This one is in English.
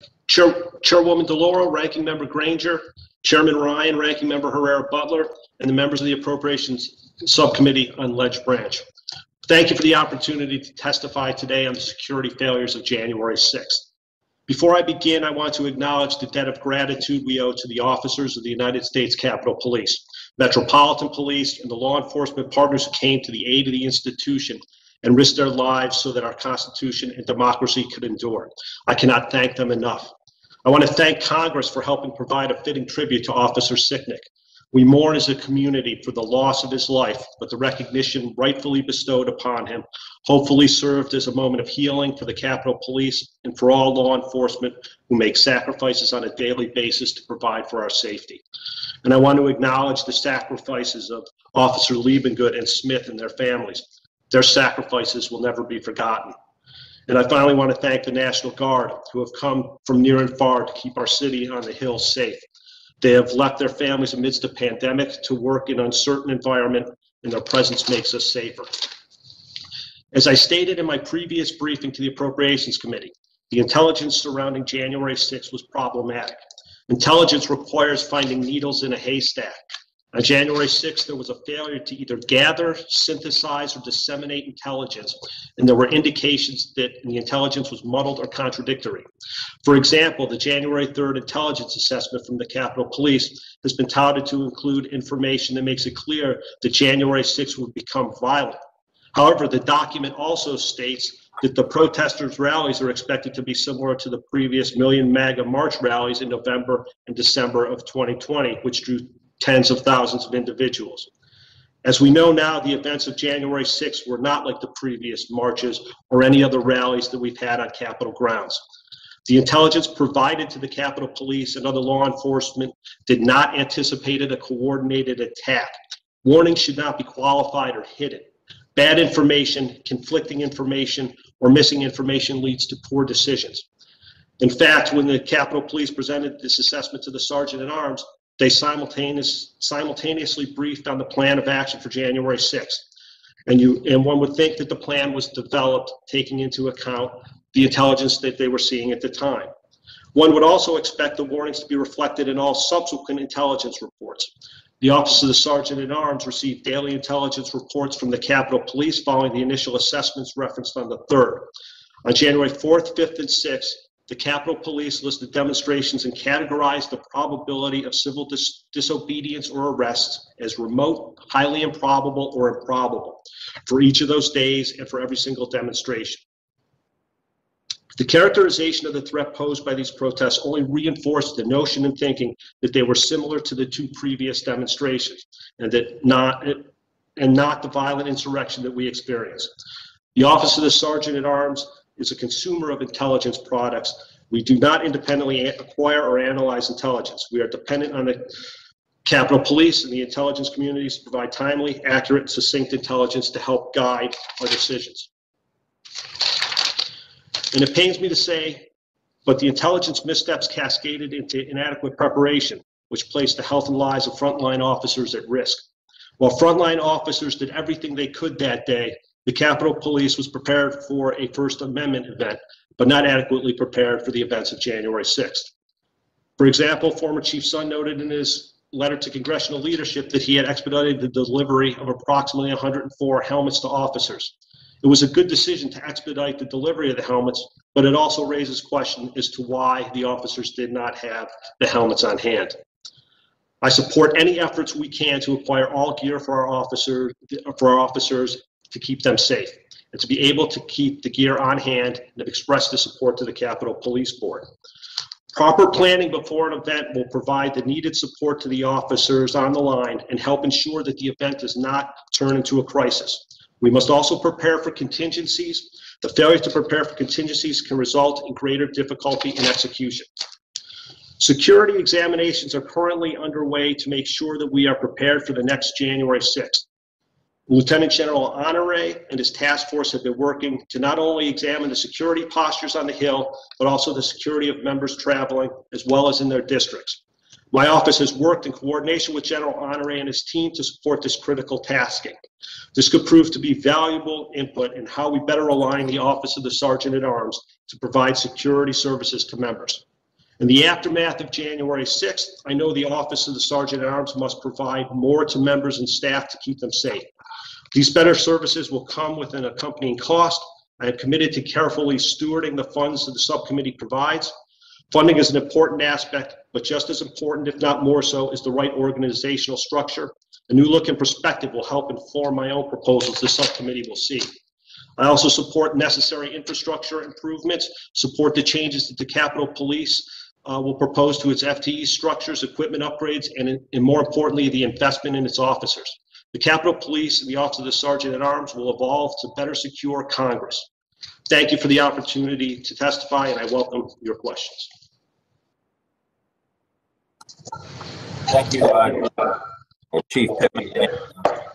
Chairwoman DeLauro, Ranking Member Granger, Chairman Ryan, Ranking Member Herrera Butler, and the members of the Appropriations Subcommittee on Ledge Branch. Thank you for the opportunity to testify today on the security failures of January 6th. Before I begin, I want to acknowledge the debt of gratitude we owe to the officers of the United States Capitol Police, Metropolitan Police, and the law enforcement partners who came to the aid of the institution and risked their lives so that our Constitution and democracy could endure. I cannot thank them enough. I want to thank Congress for helping provide a fitting tribute to Officer Sicknick. We mourn as a community for the loss of his life, but the recognition rightfully bestowed upon him hopefully served as a moment of healing for the Capitol Police and for all law enforcement who make sacrifices on a daily basis to provide for our safety. And I want to acknowledge the sacrifices of Officer Liebengood and Smith and their families. Their sacrifices will never be forgotten. And I finally want to thank the National Guard who have come from near and far to keep our city on the Hill safe. They have left their families amidst a pandemic to work in an uncertain environment, and their presence makes us safer. As I stated in my previous briefing to the Appropriations Committee, the intelligence surrounding January 6th was problematic. Intelligence requires finding needles in a haystack. On January 6th, there was a failure to either gather, synthesize, or disseminate intelligence, and there were indications that the intelligence was muddled or contradictory. For example, the January 3rd intelligence assessment from the Capitol Police has been touted to include information that makes it clear that January 6th would become violent. However, the document also states that the protesters' rallies are expected to be similar to the previous Million MAGA March rallies in November and December of 2020, which drew tens of thousands of individuals. As we know now, the events of January 6th were not like the previous marches or any other rallies that we've had on Capitol grounds. The intelligence provided to the Capitol Police and other law enforcement did not anticipate a coordinated attack. Warnings should not be qualified or hidden. Bad information, conflicting information, or missing information leads to poor decisions. In fact, when the Capitol Police presented this assessment to the Sergeant-at-Arms, they simultaneously briefed on the plan of action for January 6th. And one would think that the plan was developed taking into account the intelligence that they were seeing at the time. One would also expect the warnings to be reflected in all subsequent intelligence reports. The Office of the Sergeant-at-Arms received daily intelligence reports from the Capitol Police following the initial assessments referenced on the 3rd. On January 4th, 5th, and 6th, the Capitol Police listed demonstrations and categorized the probability of civil disobedience or arrests as remote, highly improbable, or improbable for each of those days and for every single demonstration. The characterization of the threat posed by these protests only reinforced the notion and thinking that they were similar to the two previous demonstrations and not the violent insurrection that we experienced. The Office of the Sergeant-at-Arms is a consumer of intelligence products. We do not independently acquire or analyze intelligence. We are dependent on the Capitol Police and the intelligence communities to provide timely, accurate, succinct intelligence to help guide our decisions. And it pains me to say, but the intelligence missteps cascaded into inadequate preparation, which placed the health and lives of frontline officers at risk. While frontline officers did everything they could that day, the Capitol Police was prepared for a First Amendment event, but not adequately prepared for the events of January 6th. For example, former Chief Sund noted in his letter to congressional leadership that he had expedited the delivery of approximately 104 helmets to officers. It was a good decision to expedite the delivery of the helmets, but it also raises question as to why the officers did not have the helmets on hand. I support any efforts we can to acquire all gear for our officers to keep them safe and to be able to keep the gear on hand and have expressed the support to the Capitol Police Board. Proper planning before an event will provide the needed support to the officers on the line and help ensure that the event does not turn into a crisis. We must also prepare for contingencies. The failure to prepare for contingencies can result in greater difficulty in execution. Security examinations are currently underway to make sure that we are prepared for the next January 6th. Lieutenant General Honore and his task force have been working to not only examine the security postures on the Hill, but also the security of members traveling, as well as in their districts. My office has worked in coordination with General Honore and his team to support this critical tasking. This could prove to be valuable input in how we better align the Office of the Sergeant-at-Arms to provide security services to members. In the aftermath of January 6th, I know the Office of the Sergeant at Arms must provide more to members and staff to keep them safe. These better services will come with an accompanying cost. I am committed to carefully stewarding the funds that the subcommittee provides. Funding is an important aspect, but just as important, if not more so, is the right organizational structure. A new look and perspective will help inform my own proposals the subcommittee will see. I also support necessary infrastructure improvements, support the changes that the Capitol Police will propose to its FTE structures, equipment upgrades, and more importantly, the investment in its officers. The Capitol Police and the Office of the Sergeant at Arms will evolve to better secure Congress. Thank you for the opportunity to testify, and I welcome your questions. Thank you, Chief Pittman.